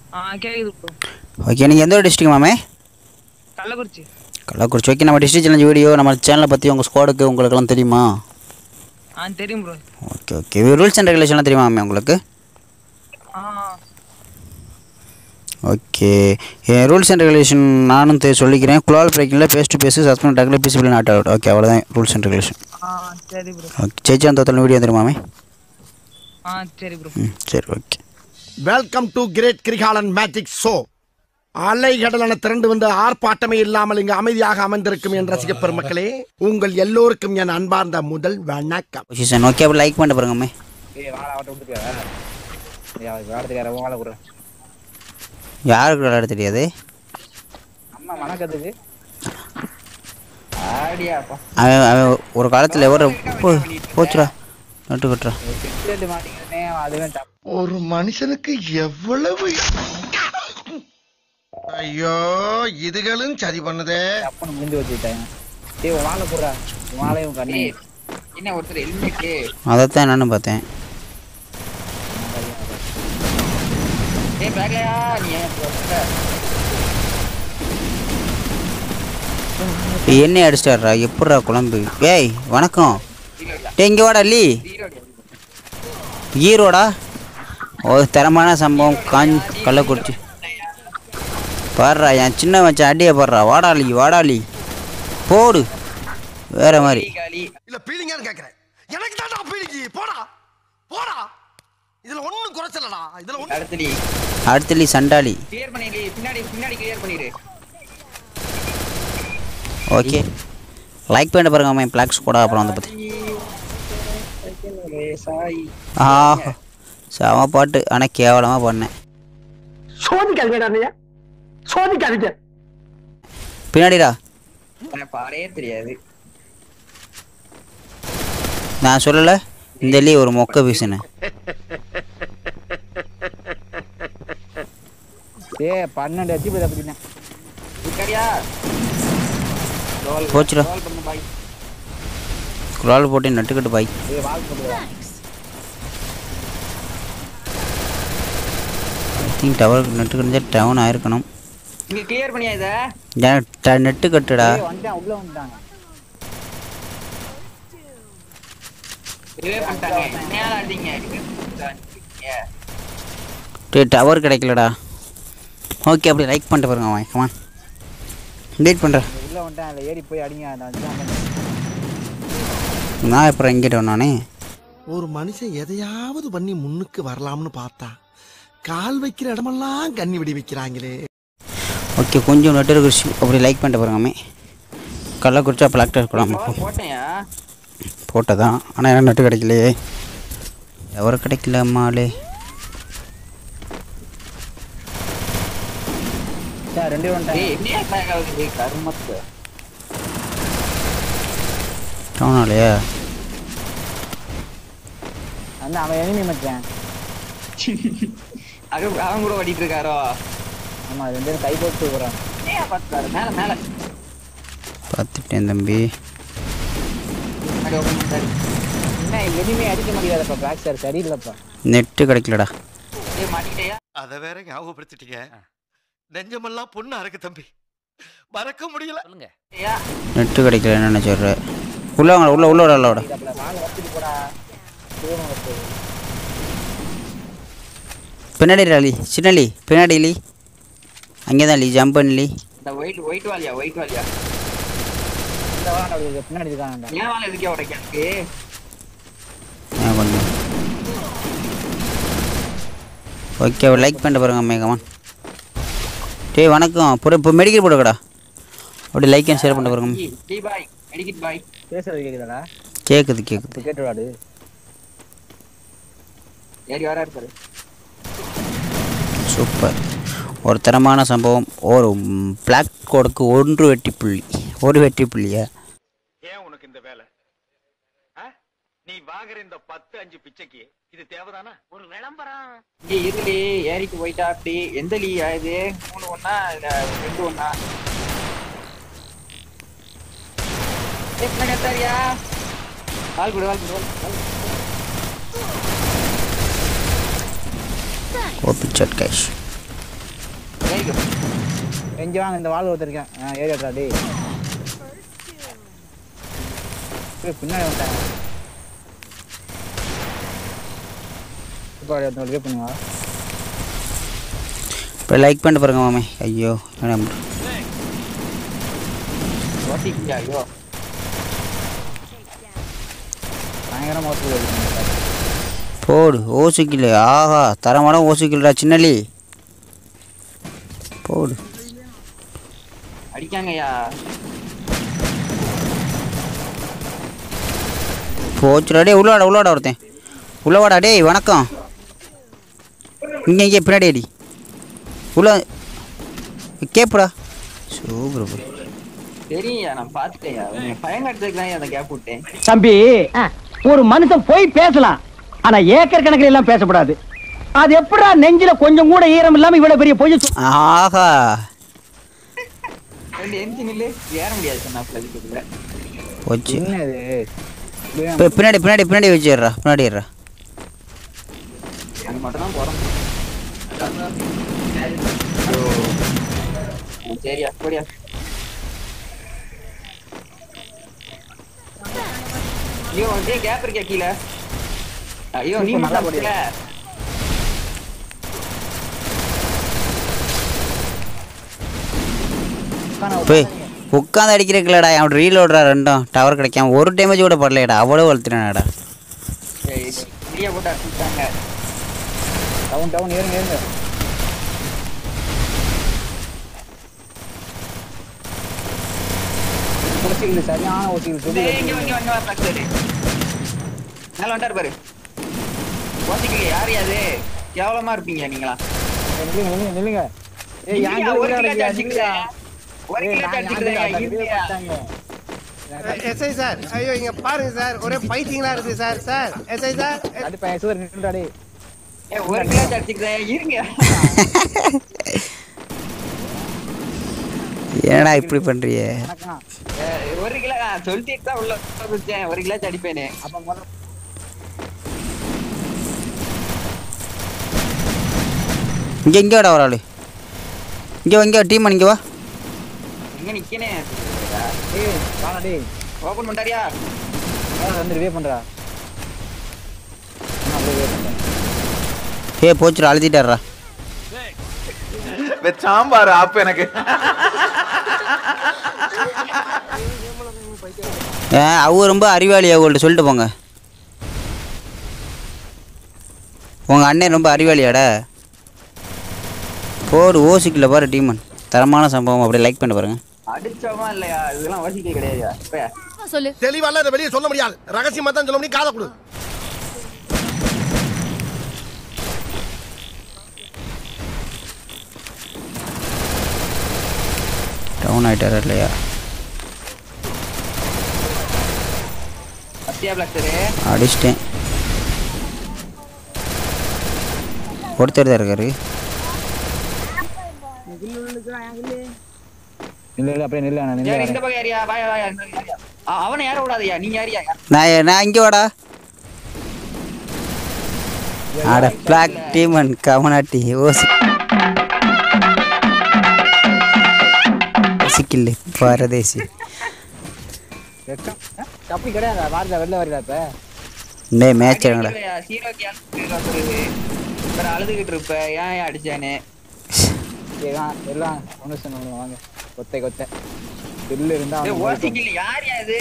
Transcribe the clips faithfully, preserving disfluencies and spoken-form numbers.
ஆ கேக்குது bro. Okay, நீங்கள் எந்த ஒரு டிஸ்ட்ரிக்ட் மாமே? கள்ளக்குறிச்சி. கள்ளக்குறிச்சி. ஓகே, நம்ம டிஸ்ட்ரிக்ட் சேலஞ்ச் வீடியோ நம்ம சேனலை பற்றி உங்கள் ஸ்குவாடுக்கு உங்களுக்கெல்லாம் தெரியுமா? ஆ தெரியும் bro. Okay okay rules and ரெகுலேஷன்லாம் தெரியுமா மாமே உங்களுக்கு? ஆ ஓகே, ரூல்ஸ் அண்ட் ரெகுலேஷன் நானும் தெ சொல்லிக்கிறேன். குளால் பிரேக்கிங்கில் பேஸ் டு பேஸ் சஸ்பெண்ட் டாக்கில் பீசிபிள் நாட் அவுட். ஓகே, அவ்வளோதான் ரூல்ஸ் அண்ட் ரெகுலேஷன். ஆ சரி ப்ரோ. ஓகே, சேச்சி அந்த ஒருத்தர் வீடியோ தெரியுமாமே? ஆ சரி ப்ரோ. ம் சரி okay. Welcome to great Kirikalan magic show. அலைகடலான திரண்டு வந்து ஆர்ப்பாட்டமே இல்லாமல் இங்கு அமைதியாக அமர்ந்திருக்கும் என் ரசிக பெருமக்களே, உங்கள் எல்லோருக்கும் என் அன்பார்ந்த முதல் வணக்கம். பொசிஷன் ஓகே, அப்படி லைக் பண்ணிட்டு பாருங்கம்மே. யாருக்கு விளையாட தெரியாது? அவன் அவன் ஒரு காலத்தில் எவர போச்சுடா நட்டு கட்டுறா. ஒரு மனுஷனுக்கு எவ்வளவு ஐயோ இதுகளும் சரி பண்ணுதே. அதைத்தான் நானும் பார்த்தேன். என்ன அடிச்சிட்டாரா? எப்படா குழம்பு? ஏய் வணக்கம். டே இங்கே வாடா லீ. ஈரோடா? ஒரு தரமான சம்பவம் காஞ்சி கள்ளக்குறிச்சி. பாடுறா என் சின்ன வச்ச அடியை பாடுறா. வாடாளி வாடாளி போடு வேற மாதிரி. இல்ல பீலிங்கான்னு கேக்குறேன். எனக்கு தான்டா பீலிங்கி. போடா போடா. இதுல ஒண்ணும் குறைச்சலடா. இதுல ஒண்ணு அடுத்தலி அடுத்தலி சண்டாளி. கிளியர் பண்ணிடு. பின்னாடி பின்னாடி கிளியர் பண்ணிடு. ஓகே, லைக் பண்ணி பாருங்க அம்மா. பிளாக்ஸ் கூட அப்புறம் வந்து பார்த்து ஆ செம பாட்டு. ஆனால் கேவலமாக பண்ணேன். சோதிக்காதீங்க சோதிக்காதீங்க. பின்னாடிடா பாடே தெரியாது. நான் சொல்லலை இந்த லீ ஒரு மொக்க பீசுன்னு. ஏ பன்னெண்டு அச்சு போய் தப்பிச்சிட்டேன். போச்சுடா. குரால் போட்டு நட்டுக்கட்டு பாய். திங்க் டவர் நட்டுக்கட்டு டவுன் ஆயிருக்கணும். இங்க கிளியர் பண்ணியா இத? நெட்டு கட்டுடா. வந்துட்டான் உள்ள வந்துட்டாங்க. ரிவே பண்ணிட்டாங்க. மேல அடிங்க. டே டவர் கிடைக்கலடா. ஓகே, அப்படி லைக் பண்ணிட்டு பாருங்க அவன். கமான் டேட் பண்ணுறேன். உள்ள வந்துட்டான். அதில் ஏறி போய் அடிங்க. நான் அப்புறம் எங்கிட்ட நானே. ஒரு மனுஷன் எதையாவது பண்ணி முன்னுக்கு வரலாம்னு பார்த்தா கால் வைக்கிற இடமெல்லாம் கண்ணி விடி வைக்கிறாங்களே. ஓகே, கொஞ்சம் நெட்டு இஷ்யூ. அப்படி லைக் பண்ணிட்டு பாருங்கம்மே. கள்ளக்குறிச்சா பிளாக்டர் இருக்கலாம் போட்டேயா? போட்டதான். ஆனால் எனக்கு நெட்டு கிடைக்கலையே. எவரும் கிடைக்கல அம்மாலே. ரெண்டு டவுனாலையா? அந்த அவன் எனிமி மச்சான். அவன் கூட ஓடிட்டு இருக்காரோ? ஆமா, ரெண்டு பேரும் கை போட்டு போறான். மேல மேல பார்த்துட்டேன் தம்பி. என்ன எனிமே அடிக்க முடியாதப்பா. பேக் சார் சரியில்லைப்பா. நெட்டு கிடைக்கலடா. அதை வேற ஞாபகப்படுத்திட்டீங்க. நெஞ்சமெல்லாம் பொண்ணா இருக்கு தம்பி. மறக்க முடியல. நெட்டு கிடைக்கல என்ன நினைச்சிடுற? உள்ள வாங்க. உள்ள உள்ள விட பின்னாடி லி சின்னலி பின்னாடி லி. அங்கே தான் லி ஜம்ப் பண்ணலி. இந்த ஒயிட் ஒயிட் வாலியா ஒயிட் வாலியா இந்த வாங்க பின்னாடி இருக்கானடா. ஏன் வால எதுக்கே உடைக்கறதுக்கு? நான் பண்ணு. ஓகே, லைக் பண்ணிட்டு பாருங்க அம்மே. கமான். டேய் வணக்கம். இப்போ மெடிக்கல் போடுங்கடா. அப்படி லைக் அண்ட் ஷேர் பண்ணிட்டு பாருங்க. டி பாய் மெடிக்கல் பாய். பேசுறது கேக்குதாடா? கேக்குது கேக்குது. கேட்டுடாடு. ஏறி வர இருப்பாரு. சூப்பர். ஒரு தரமான சம்பவம். ஒரு பிளாக் கோடுக்கு ஒன்று வெட்டி புள்ளி. ஒரு வெட்டி புள்ளியா? ஏன் உனக்கு இந்த வேலை? நீ வாங்குற இந்த பத்து அஞ்சு பிச்சைக்கு இது தேவைதானா? ஒரு விளம்பரம். இங்க இருலி ஏறிக்கு போயிட்டா. அப்படி எந்த லீ ஆயுது? மூணு ஒண்ணா இல்ல ரெண்டு ஒண்ணா? என்ன கேட்டாரியா? கால் குடு கால் குடு. ஓபி சாட் கைஸ். ஏறிக்கோ. எங்க வாங்க இந்த வால் ஒருத்தருக்கேன் ஏரியாடா டேய் பின்னாடி வந்துட்டாங்க இப்போ ரிவே பண்ணுவா இப்போ லைக் பண்ணிட்டு பாருங்க மாமே. ஐயோ மேடம் ஓட்டிக்கியா ஐயோ பயங்கர மோசம் போடு ஓசிக்கில். ஆஹா தரமான ஓசிக்கில்டா சின்னலி. போடு அடிக்காங்கய்யா. போச்சுடா டே. உள்ளவாடா உள்ளவாடா ஒருத்தன் உள்ளவாடா டேய். வணக்கம். இங்கே இங்கே பின்னாடி அடி உள்ள கேப்புடா. சூப்பர் போய் தெரியும்யா நான் பார்த்துட்டேன்யா. பயங்காட்டுறதுக்கு தான் அந்த கேப் விட்டேன். தம்பி ஒரு மனுஷன் போய் பேசலாம் ஆனா ஏக்கர் கணக்கில் எல்லாம் பேசக்கூடாது. அது எப்படா நெஞ்சில கொஞ்சம் கூட ஈரம் இல்லாம இவ்வளவு பெரிய பொய். ஆஹா ரெண்டு என்ஜின் இல்ல ஏற முடியாது சொன்னாப்ல இதுக்குள்ள. போச்சு. என்னது இப்போ பின்னாடி பின்னாடி பின்னாடி வச்சிடுறா. பின்னாடி ஏறா. அது மட்டும் தான் போறோம். சரியா போடியா. ஐயோ அதே கேப் இருக்கா கீழே. ஐயோ நீ மட்டும் போடல. போய் உட்காந்து அடிக்கிறீங்களடா. அவன் ரீல் ஓடுறா ரெண்டும் டவர் கிடைக்காம ஒரு டேமேஜ் கூட படலையடா. அவ்வளோ வளர்த்துனாடா. ஃப்ரீயா போட்டு அடிச்சுட்டாங்க. டவுன் டவுன் ஏறுங்க ஏறுங்க. ஓசிகள் சரியான ஓசிகள் சொல்லி இங்க இங்க இங்க வா பிளக்ஸ். நல்லா வந்தாரு பாரு. ஓசிக்கல யார் அது? கேவலமா இருப்பீங்க நீங்களா. நில்லுங்க நில்லுங்க நில்லுங்க. ஏய் யாங்க ஒரு கிலோ அடிச்சுக்கிறேன். ஒரு கிலோ அடிச்சுக்கிறேன். எஸ்ஐ சார் ஐயோ இங்க பாருங்க சார் ஒரே பைத்தியங்களா இருக்கு சார். சார் எஸ்ஐ சார் அது பையன் சூர் நின்னுடா டேய். ஏய் ஒரு கிலோ அடிச்சுக்கிறேன் இருங்க. ஏடா இப்படி பண்றியே? ஒரு கிலோ சொல்லிட்டு தான் உள்ள வச்சேன். ஒரு கிலோ அடிப்பேனே. அப்ப முதல்ல இங்கே இங்கே வாடா ஒரு ஆள். இங்கே வா இங்கே டீம் இங்கே வா. இங்க நிக்கனே. டேய் வாடா டேய். ஓபன் பண்ணறியா? வந்து ரிவே பண்றா. நான் ரிவே பண்றேன். ஏய் போச்சுடா அழுதிட்டாரா. சாம்பார் ஆப் எனக்கு. ஏ அவ ரொம்ப அறிவாளி. அவங்கள்ட்ட சொல்லிட்டு போங்க. உங்க அண்ணன் ரொம்ப அறிவாளியாடா. போடு ஓசிக்கல பாரு டீமன். தரமான சம்பவம். அப்படியே லைக் பண்ணி பாருங்க. அடிச்சவமா இல்லையா? இதெல்லாம் ஓசிக்கல கிடையாதுயா. சொல்லு தெளிவால இதை வெளியே சொல்ல முடியாது. ரகசியமா தான் சொல்ல முடியும். காதை கொடு. டவுன் ஆயிட்டாரா இல்லையா? அத்தியா பிளாக்டரே அடிச்சிட்டேன். ஒருத்தர் தான் இருக்காரு. இல்ல இல்ல அப்படியே நில்ல. நான் யார் நில்ல. இந்த பக்கம் ஏரியா வாயா வாயா. அவனை யார விடாதயா. நீங்க யாரியா? நான் நான் இங்கே வாடா. ஆட பிளாக் டீமன் கமனாட்டி ஓசி ஓசிக்கில்லை பரதேசி. தப்பி கிடையாதா? வாரதா வெளில வரதா இப்ப? இந்த மேட்ச் எடுங்கடா. சீரோக்கு யாரு அழுதுகிட்டு இருப்ப. ஏன் ஏன் அடிச்சானே? எல்லாம் எல்லாம் ஒண்ணு சொன்ன வாங்க. கொத்தை கொத்தை தில்லு இருந்தா ஓசிக்கல யார் அது?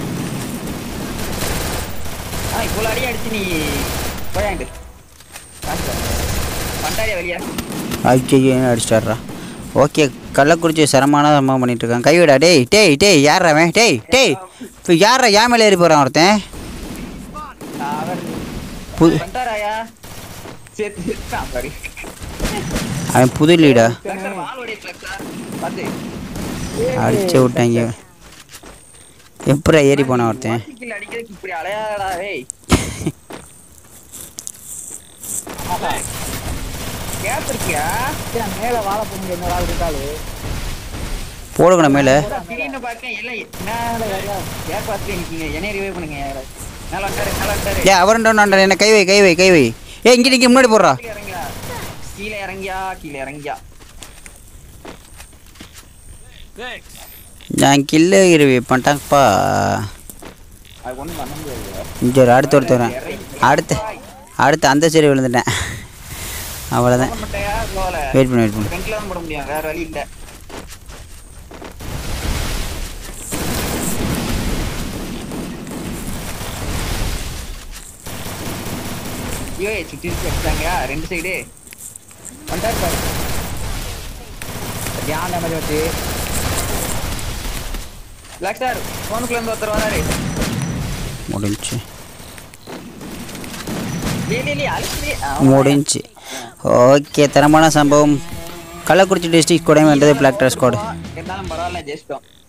ஆ இவ்வளவு அடி அடிச்சு நீ போயாண்டு பண்டாரியா வெளியா? ஐயோ அடிச்சிட்டாரா. ஓகே கள்ளக்குறிச்சி சரமான சம்பவம் பண்ணிட்டு இருக்கான். கைவிடா டேய் டேய் டேய் யார் அவன்? டேய் டேய் இப்போ யாரா ஏன் மேலே ஏறி போகிறான் ஒருத்தன்? புது பண்டாராயா சேர்த்து பாரு. அவன் புது லீடா. வாளோடைய பிளக்ஸர் பாத்து அடிச்சு விட்டாங்க. எப்படா ஏறி போனா ஒருத்தன்? ஓசிக்கல அடிக்கிறதுக்கு இப்படி அலையாடா டேய். கேப் இருக்கியா? மேல வாழ போங்க. என்ன வாழ இருக்காளு போடுங்கண்ணா மேலே. திடீர்னு பார்க்க எல்லாம் என்ன கேப் பார்த்துட்டு நிற்கீங்க. என்ன ரிவைவ் பண்ணுங்க. நல்லா வந்தாரு நல்லா வந்தாரு. ஏ அவருண்டா என்ன கை வை கை வை கை வை. ஏ இங்கே நிற்க முன்னாடி போடுறா. இறங்கியா கீழே இறங்கியா கீழே இறங்கியா. நான் கில்லு இருவி பண்ணிட்டாங்கப்பா. அது ஒன்றும் பண்ண முடியாது. இங்கே ஒரு அடுத்து ஒருத்தர் அடுத்து அடுத்து அந்த சரி விழுந்துட்டேன். அவ்வளோதான். வெயிட் பண்ணு வெயிட் பண்ணு. ஃப்ரண்ட்ல போட முடியும், வேற வழி இல்ல. ஐயோ சுத்தி வச்சாங்க ரெண்டு சைடு. வந்தாரு பாரு. தியான் டேமேஜ் வச்சு பிளாக் ஸ்டார் ஃபோனுக்குள்ள இருந்து ஒருத்தர் வராரு. முடிஞ்சு லீலி அழுத்தி முடிஞ்சு. ஓகே, தரமான சம்பவம். கள்ளக்குறிச்சி டிஸ்ட்ரிக்ட் கூட வந்தது பிளாக் ட்ரெஸ் கோடு. இருந்தாலும் பரவாயில்ல, ஜெயிச்சிட்டோம்.